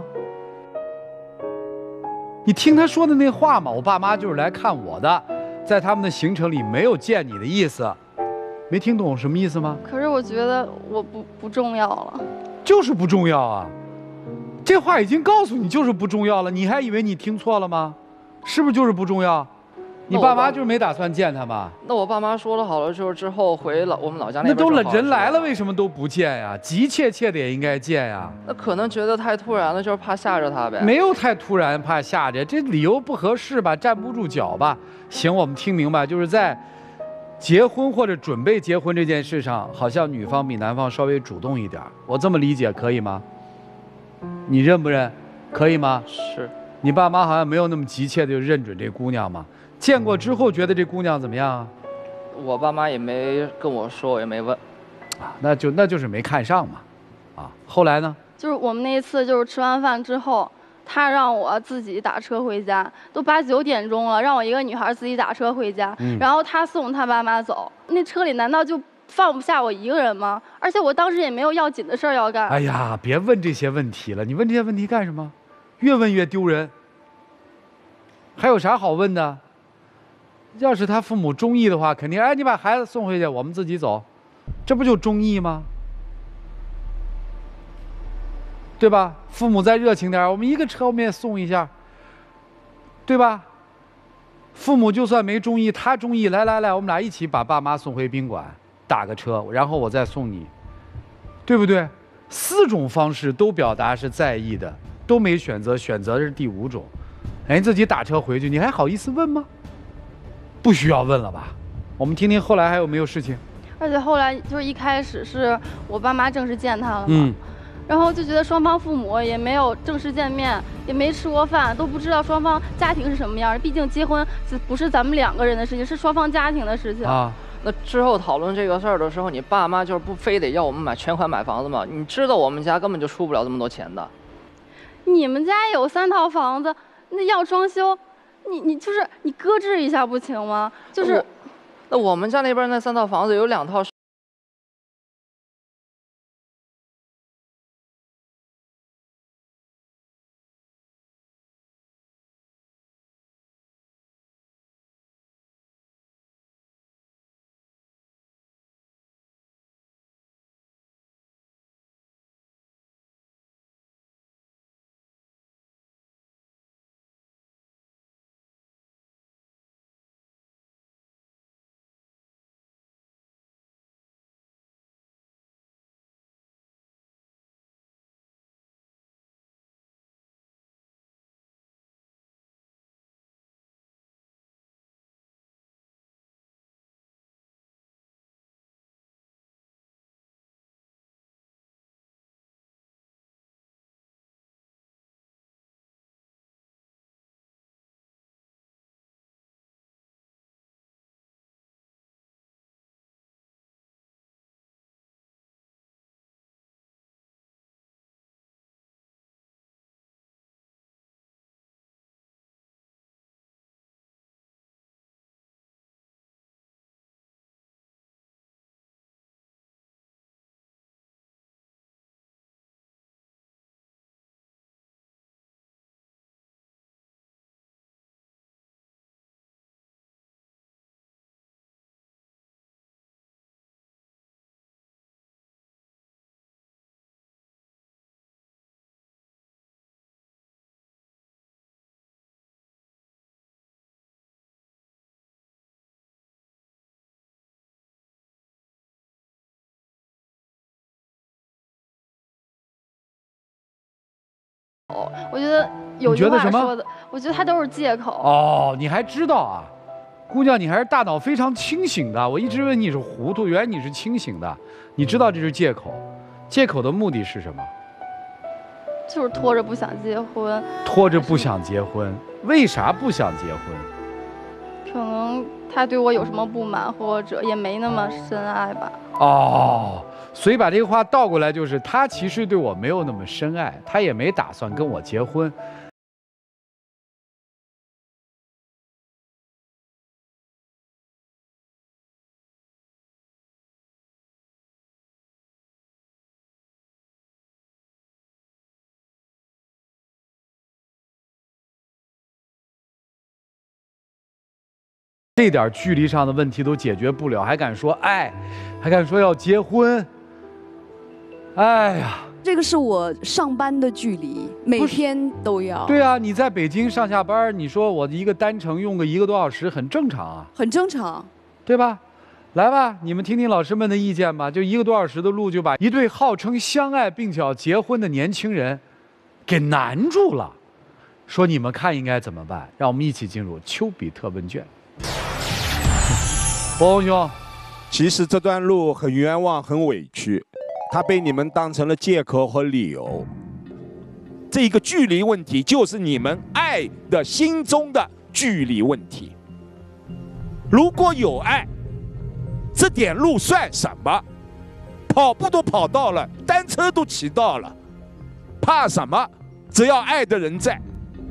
你听他说的那话嘛，我爸妈就是来看我的，在他们的行程里没有见你的意思，没听懂什么意思吗？ 可是我觉得我不不重要了， 就是不重要啊，这话已经告诉你就是不重要了，你还以为你听错了吗？是不是就是不重要？ 你爸妈就是没打算见他吗？ 那我爸妈说了好了，就是之后回老我们老家那边。 那都了人来了，为什么都不见呀？急切切的也应该见呀。 那可能觉得太突然了，就是怕吓着他呗。 没有太突然，怕吓着，这理由不合适吧？站不住脚吧？行，我们听明白，就是在结婚或者准备结婚这件事上，好像女方比男方稍微主动一点。我这么理解可以吗？你认不认？可以吗？ 是。 你爸妈好像没有那么急切的就认准这姑娘嘛？见过之后觉得这姑娘怎么样啊？ 我爸妈也没跟我说，我也没问。 啊，那就那就是没看上嘛。啊，后来呢？ 就是我们那一次就是吃完饭之后，他让我自己打车回家，都八九点钟了，让我一个女孩自己打车回家，嗯、然后他送他爸妈走。那车里难道就放不下我一个人吗？而且我当时也没有要紧的事儿要干。 哎呀，别问这些问题了，你问这些问题干什么？越问越丢人。还有啥好问的？要是他父母中意的话，肯定哎，你把孩子送回去，我们自己走，这不就中意吗？对吧？父母再热情点，我们一个车面送一下，对吧？父母就算没中意，他中意，来来来，我们俩一起把爸妈送回宾馆，打个车，然后我再送你，对不对？四种方式都表达是在意的，都没选择，选择的是第五种。人自己打车回去，你还好意思问吗？不需要问了吧？我们听听后来还有没有事情。 而且后来就是一开始是我爸妈正式见他了嘛， 嗯， 然后就觉得双方父母也没有正式见面，也没吃过饭，都不知道双方家庭是什么样。毕竟结婚不是咱们两个人的事情，是双方家庭的事情啊。 那之后讨论这个事儿的时候，你爸妈就是不非得要我们买全款买房子吗？你知道我们家根本就出不了这么多钱的。 你们家有三套房子，那要装修，你你就是你搁置一下不行吗？就是， 那我们家那边那三套房子有两套是。 我觉得有句话说的，我觉得他都是借口。 哦，你还知道啊，姑娘，你还是大脑非常清醒的。我一直以为你是糊涂，原来你是清醒的。你知道这是借口，借口的目的是什么？ 就是拖着不想结婚。 拖着不想结婚，为啥不想结婚？ 可能他对我有什么不满，或者也没那么深爱吧。 哦。所以把这个话倒过来，就是他其实对我没有那么深爱，他也没打算跟我结婚。这点距离上的问题都解决不了，还敢说爱，还敢说要结婚？哎呀， 这个是我上班的距离，每天都要。 对啊，你在北京上下班，你说我一个单程用个一个多小时，很正常啊。 很正常， 对吧？来吧，你们听听老师们的意见吧。就一个多小时的路，就把一对号称相爱并且要结婚的年轻人给难住了。说你们看应该怎么办？让我们一起进入丘比特问卷。博宏兄， 其实这段路很冤枉，很委屈，他被你们当成了借口和理由。这个距离问题就是你们爱的心中的距离问题。如果有爱，这点路算什么？跑步都跑到了，单车都骑到了，怕什么？只要爱的人在。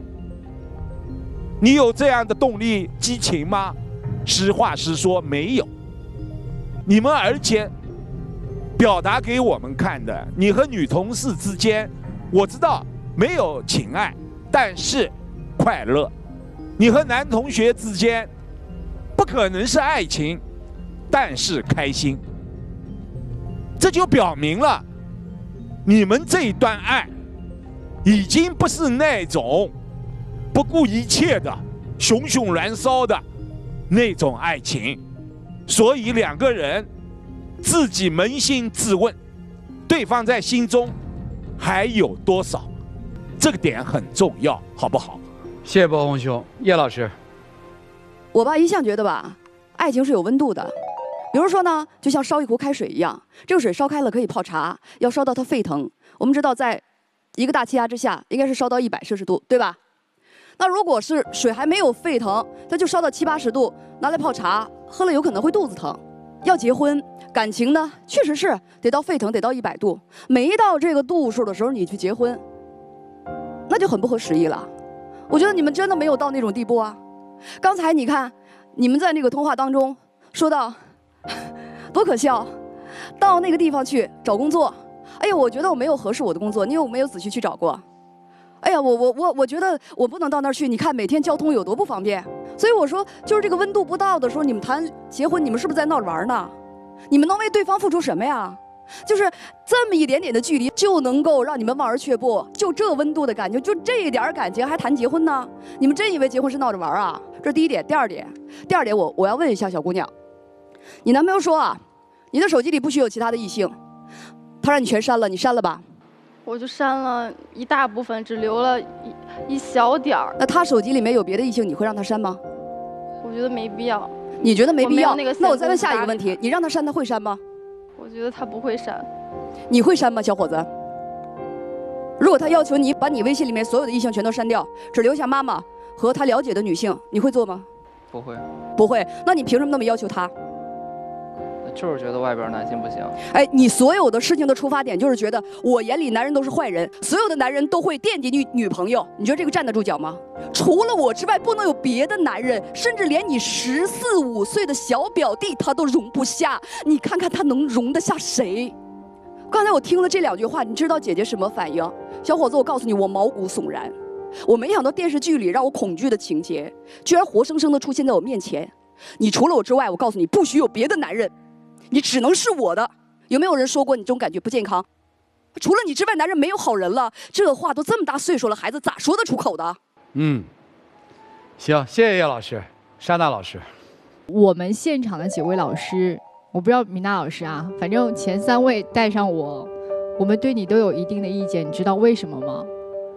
你有这样的动力、激情吗？实话实说，没有。你们而且表达给我们看的，你和女同事之间，我知道没有情爱，但是快乐。你和男同学之间不可能是爱情，但是开心。这就表明了你们这一段爱已经不是那种不顾一切的熊熊燃烧的那种爱情。所以两个人自己扪心自问，对方在心中还有多少？这个点很重要，好不好？ 谢谢博宏兄。叶老师， 我吧一向觉得吧，爱情是有温度的。比如说呢，就像烧一壶开水一样，这个水烧开了可以泡茶，要烧到它沸腾。我们知道，在一个大气压之下，应该是烧到一百摄氏度，对吧？那如果是水还没有沸腾，它就烧到七八十度，拿来泡茶，喝了有可能会肚子疼。要结婚，感情呢，确实是得到沸腾，得到一百度。没到这个度数的时候，你去结婚，那就很不合时宜了。我觉得你们真的没有到那种地步啊。刚才你看，你们在那个通话当中说到，多可笑，到那个地方去找工作。哎呀，我觉得我没有合适我的工作，你有没有仔细去找过？哎呀，我我我我觉得我不能到那儿去，你看每天交通有多不方便。所以我说，就是这个温度不到的时候，你们谈结婚，你们是不是在闹着玩呢？你们能为对方付出什么呀？就是这么一点点的距离，就能够让你们望而却步，就这温度的感觉，就这一点感情还谈结婚呢？你们真以为结婚是闹着玩啊？这是第一点。第二点，第二点我我要问一下小姑娘，你男朋友说啊，你的手机里不许有其他的异性，他让你全删了，你删了吧？ 我就删了一大部分，只留了一一小点儿。 那他手机里面有别的异性，你会让他删吗？ 我觉得没必要。 你觉得没必要？ 那个， 那我再问下一个问题，你让他删，他会删吗？ 我觉得他不会删。 你会删吗，小伙子？如果他要求你把你微信里面所有的异性全都删掉，只留下妈妈和他了解的女性，你会做吗？ 不会。 不会。那你凭什么那么要求他？ 就是觉得外边男性不行。 哎，你所有的事情的出发点就是觉得我眼里男人都是坏人，所有的男人都会惦记女女朋友，你觉得这个站得住脚吗？除了我之外，不能有别的男人，甚至连你十四五岁的小表弟他都容不下，你看看他能容得下谁？刚才我听了这两句话，你知道姐姐什么反应？小伙子，我告诉你，我毛骨悚然。我没想到电视剧里让我恐惧的情节，居然活生生的出现在我面前。你除了我之外，我告诉你，不许有别的男人。你只能是我的，有没有人说过你这种感觉不健康？除了你之外，男人没有好人了。这话都这么大岁数了，孩子咋说得出口的？ 嗯，行，谢谢叶老师，莎娜老师。 我们现场的几位老师，我不知道米娜老师啊，反正前三位带上我，我们对你都有一定的意见，你知道为什么吗？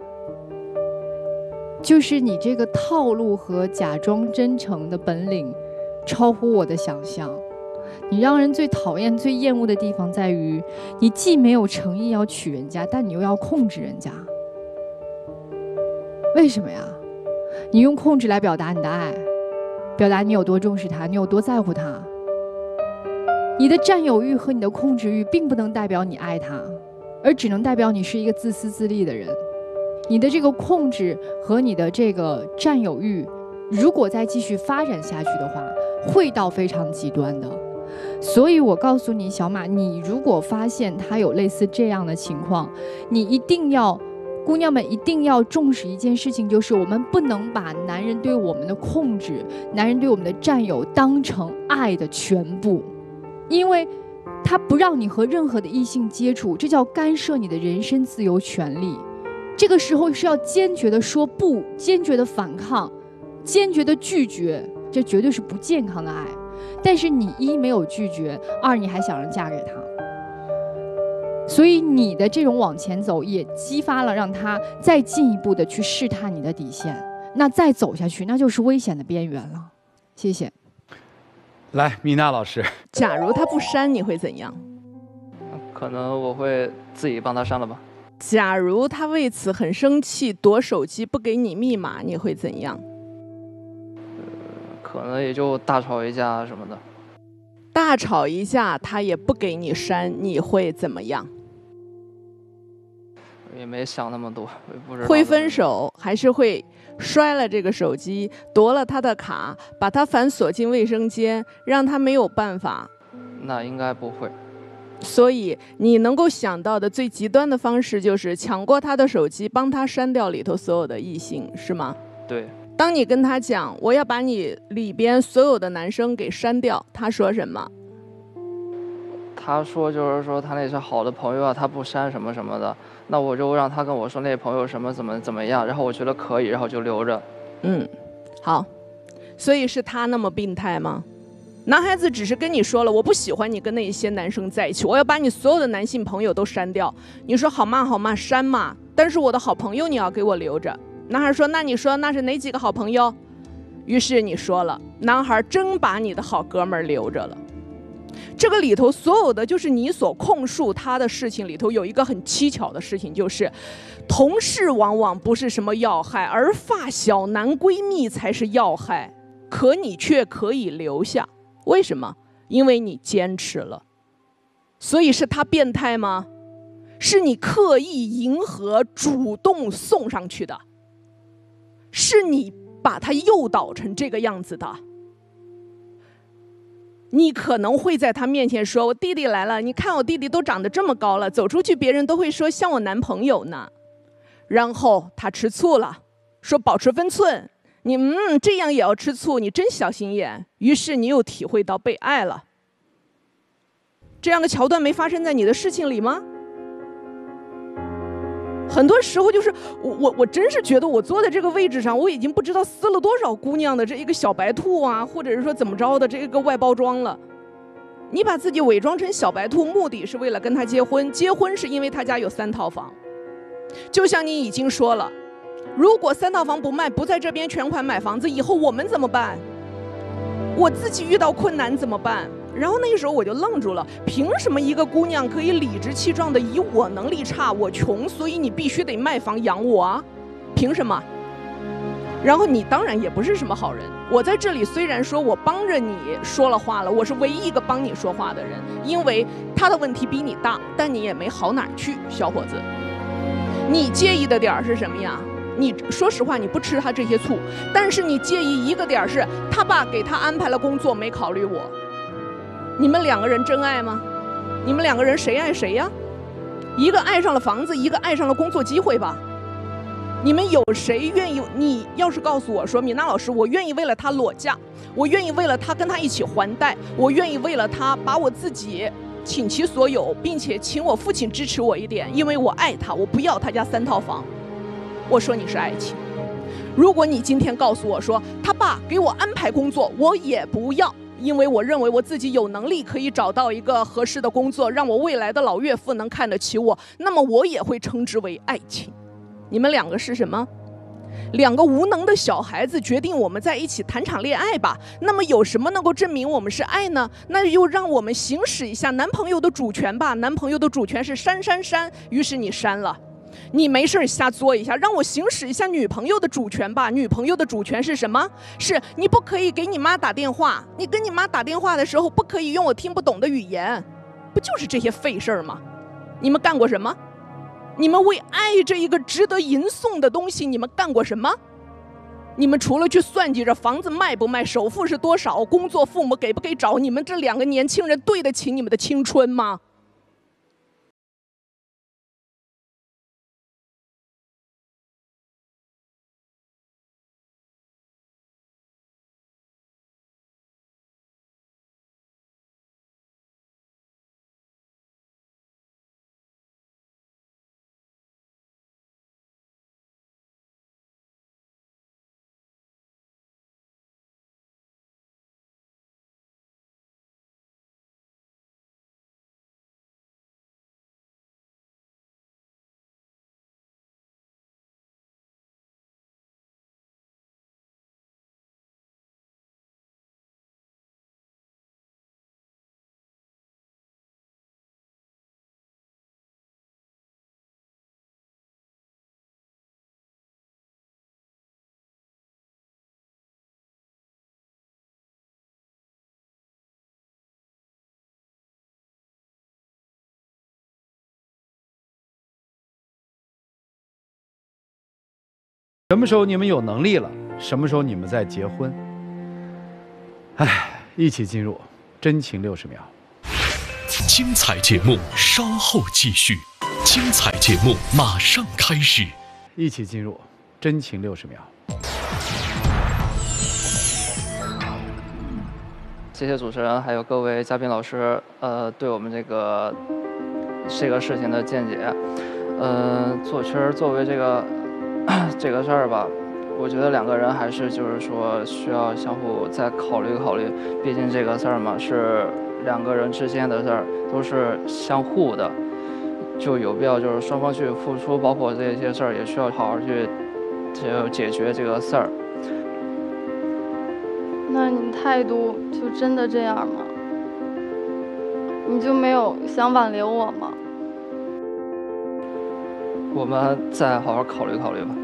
就是你这个套路和假装真诚的本领，超乎我的想象。你让人最讨厌、最厌恶的地方在于，你既没有诚意要娶人家，但你又要控制人家。为什么呀？你用控制来表达你的爱，表达你有多重视他，你有多在乎他。你的占有欲和你的控制欲并不能代表你爱他，而只能代表你是一个自私自利的人。你的这个控制和你的这个占有欲，如果再继续发展下去的话，会到非常极端的。所以我告诉你，小马，你如果发现他有类似这样的情况，你一定要，姑娘们一定要重视一件事情，就是我们不能把男人对我们的控制、男人对我们的占有当成爱的全部，因为他不让你和任何的异性接触，这叫干涉你的人身自由权利。这个时候是要坚决的说不，坚决的反抗，坚决的拒绝，这绝对是不健康的爱。但是你一没有拒绝，二你还想着嫁给他，所以你的这种往前走也激发了让他再进一步的去试探你的底线，那再走下去那就是危险的边缘了。谢谢。 来，米娜老师， 假如他不删，你会怎样？ 可能我会自己帮他删了吧。 假如他为此很生气，夺手机不给你密码，你会怎样？ 可能也就大吵一架什么的。 大吵一架，他也不给你删，你会怎么样？ 也没想那么多，也不知道。 会分手，还是会摔了这个手机，夺了他的卡，把他反锁进卫生间，让他没有办法？ 那应该不会。 所以你能够想到的最极端的方式就是抢过他的手机，帮他删掉里头所有的异性，是吗？ 对。 当你跟他讲我要把你里边所有的男生给删掉，他说什么？ 他说就是说他那些好的朋友啊，他不删什么什么的，那我就让他跟我说那朋友什么怎么怎么样，然后我觉得可以，然后就留着。 嗯，好，所以是他那么病态吗？男孩子只是跟你说了我不喜欢你跟那些男生在一起，我要把你所有的男性朋友都删掉，你说好嘛好嘛删嘛，但是我的好朋友你要给我留着。男孩说那你说那是哪几个好朋友？于是你说了，男孩真把你的好哥们儿留着了。这个里头所有的就是你所控诉他的事情里头有一个很蹊跷的事情，就是同事往往不是什么要害，而发小男闺蜜才是要害，可你却可以留下。为什么？因为你坚持了。所以是他变态吗？是你刻意迎合主动送上去的，是你把他诱导成这个样子的。你可能会在他面前说我弟弟来了，你看我弟弟都长得这么高了，走出去别人都会说像我男朋友呢。然后他吃醋了，说保持分寸，你嗯这样也要吃醋，你真小心眼。于是你又体会到被爱了。这样的桥段没发生在你的事情里吗？很多时候就是我我我真是觉得我坐在这个位置上，我已经不知道撕了多少姑娘的这一个小白兔啊，或者是说怎么着的这个外包装了。你把自己伪装成小白兔，目的是为了跟他结婚，结婚是因为他家有三套房。就像你已经说了，如果三套房不卖，不在这边全款买房子，以后我们怎么办？我自己遇到困难怎么办？然后那个时候我就愣住了，凭什么一个姑娘可以理直气壮的以我能力差，我穷，所以你必须得卖房养我啊？凭什么？然后你当然也不是什么好人。我在这里虽然说我帮着你说了话了，我是唯一一个帮你说话的人，因为他的问题比你大，但你也没好哪儿去，小伙子。你介意的点儿是什么呀？你说实话，你不吃他这些醋，但是你介意一个点儿是他爸给他安排了工作，没考虑我。你们两个人真爱吗？你们两个人谁爱谁呀？一个爱上了房子，一个爱上了工作机会吧。你们有谁愿意？你要是告诉我说，米娜老师，我愿意为了他裸嫁，我愿意为了他跟他一起还贷，我愿意为了他把我自己倾其所有，并且请我父亲支持我一点，因为我爱他，我不要他家三套房。我说你是爱情。如果你今天告诉我说，他爸给我安排工作，我也不要。因为我认为我自己有能力可以找到一个合适的工作，让我未来的老岳父能看得起我，那么我也会称之为爱情。你们两个是什么？两个无能的小孩子决定我们在一起谈场恋爱吧。那么有什么能够证明我们是爱呢？那就让我们行使一下男朋友的主权吧。男朋友的主权是删删删，于是你删了。你没事瞎作一下，让我行使一下女朋友的主权吧。女朋友的主权是什么？是你不可以给你妈打电话，你跟你妈打电话的时候不可以用我听不懂的语言，不就是这些废事儿吗？你们干过什么？你们为爱这一个值得吟诵的东西，你们干过什么？你们除了去算计着房子卖不卖，首付是多少，工作父母给不给找，你们这两个年轻人对得起你们的青春吗？ 什么时候你们有能力了？什么时候你们再结婚？哎，一起进入真情六十秒。 精彩节目稍后继续，精彩节目马上开始。 一起进入真情六十秒。 谢谢主持人，还有各位嘉宾老师，呃，对我们这个这个事情的见解。呃，做其实作为这个这个事儿吧，我觉得两个人还是就是说需要相互再考虑考虑，毕竟这个事儿嘛是两个人之间的事儿，都是相互的，就有必要就是双方去付出，包括这些事儿也需要好好去就解决这个事儿。 那你态度就真的这样吗？你就没有想挽留我吗？ 我们再好好考虑考虑吧。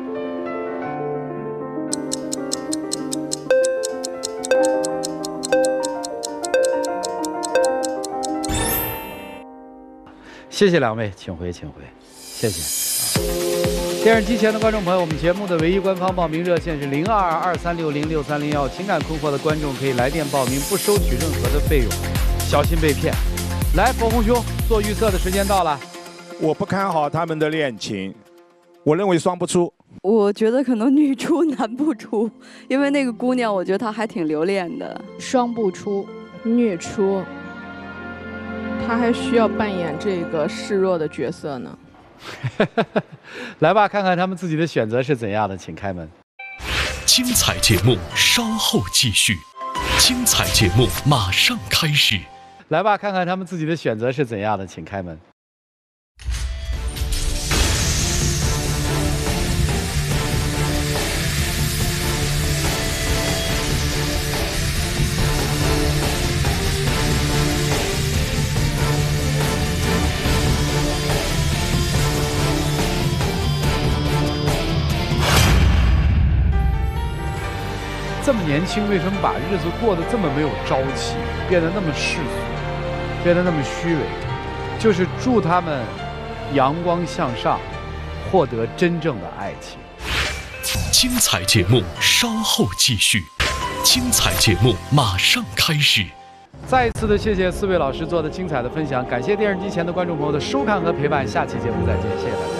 谢谢两位，请回，请回，谢谢。电视机前的观众朋友，我们节目的唯一官方报名热线是零二二三六零六三零幺，情感困惑的观众可以来电报名，不收取任何的费用，小心被骗。来，博红兄，做预测的时间到了。 我不看好他们的恋情，我认为双不出。 我觉得可能女出男不出，因为那个姑娘，我觉得她还挺留恋的。 双不出， 女出，她还需要扮演这个示弱的角色呢。 来吧，看看他们自己的选择是怎样的，请开门。 精彩节目稍后继续，精彩节目马上开始。 来吧，看看他们自己的选择是怎样的，请开门。这么年轻，为什么把日子过得这么没有朝气，变得那么世俗，变得那么虚伪？就是祝他们阳光向上，获得真正的爱情。 精彩节目稍后继续，精彩节目马上开始。 再一次的谢谢四位老师做的精彩的分享，感谢电视机前的观众朋友的收看和陪伴，下期节目再见，谢谢大家。